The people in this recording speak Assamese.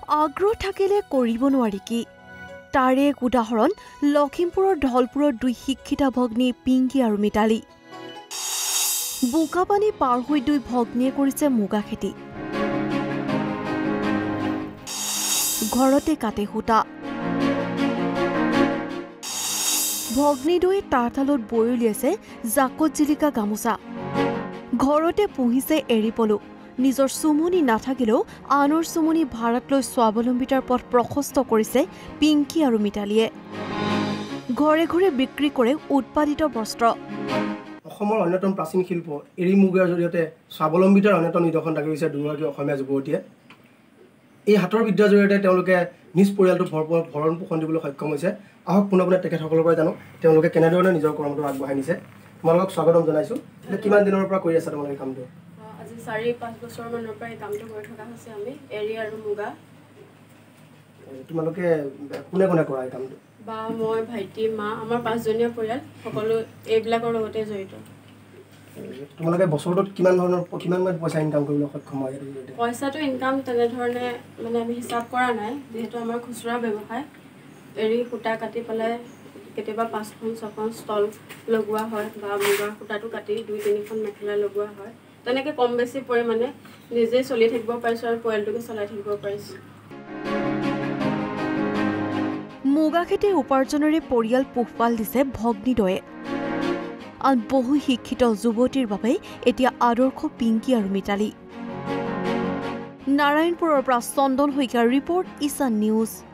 আগ্ৰহ থাকিলে কৰিব নোৱাৰি কি তাৰে এক উদাহৰণ লখিমপুৰৰ ঢলপুৰৰ দুই শিক্ষিতা ভগ্নী পিংকি আৰু মিতালী বোকাপানী পাৰ হৈ দুই ভগ্নীয়ে কৰিছে মুগা খেতি ঘৰতে কাটে সূতা ভগ্নী দুই তাঁতশালত বৈ উলিয়াইছে জাকত জিলিকা গামোচা ঘৰতে পুহিছে এৰী পলু নিজৰ সুমনি নাথাকিলেও আনৰ সুমনি ভাড়াত লৈ স্বাৱলম্বিতাৰ পথ প্ৰশস্ত কৰিছে পিংকি আৰু মিতালীয়ে ঘৰে ঘৰে বিক্ৰী কৰে উৎপাদিত বস্ত্ৰ অসমৰ অন্যতম প্ৰাচীন শিল্প এৰী মুগাৰ জৰিয়তে স্বাৱলম্বিতাৰ অন্যতম নিদৰ্শন দাঙি দিছে দুগৰাকী অসমীয়া যুৱতীয়ে এই হাতৰ বিদ্যাৰ জৰিয়তে তেওঁলোকে নিজ পৰিয়ালটো ভৰণ পোষণ দিবলৈ সক্ষম হৈছে আহক পুনঃ তেখেতসকলৰ পৰা জানো তেওঁলোকে কেনেধৰণে নিজৰ কৰ্মটো আগবঢ়াই নিছে তোমালোকক স্বাগতম জনাইছোঁ কিমান দিনৰ পৰা কৰি আছা তোমালোকে কামটো আজি 4-5 বছৰমানৰ পৰা এই কামটো কৰি থকা হৈছে আমি এৰী আৰু মুগা তোমালোকে কোনে কোনে কৰা এই কামটো বা মই ভাইটি মা আমাৰ 5জনীয়া পৰিয়াল সকলো এইবিলাকৰ লগতে জড়িত তোমালোকে বছৰটোত কিমান মান পইচা ইনকাম কৰিবলৈ সক্ষম হয় পইচাটো ইনকাম তেনেধৰণে মানে আমি হিচাপ কৰা নাই যেহেতু আমাৰ খুচুৰা ব্যৱসায় এৰী সূতা কাটি পেলাই কেতিয়াবা 5-6খন ষ্টল লগোৱা হয় বা মুগাৰ সূতাটো কাটি 2-3খন মেখেলা লগোৱা হয় তেনেকৈ কম বেছি পৰিমাণে নিজে চলি থাকিব পাৰিছোঁ আৰু পৰিয়ালটোকে চলাই থাকিব পাৰিছোঁ মুগা খেতিৰ উপাৰ্জনেৰে পৰিয়াল পোহপাল দিছে ভগ্নীদ্বয়ে আন বহু শিক্ষিত যুৱতীৰ বাবে এতিয়া আদৰ্শ পিংকি আৰু মিতালী নাৰায়ণপুৰৰ পৰা চন্দন শইকীয়াৰ ৰিপৰ্ট ঈশান নিউজ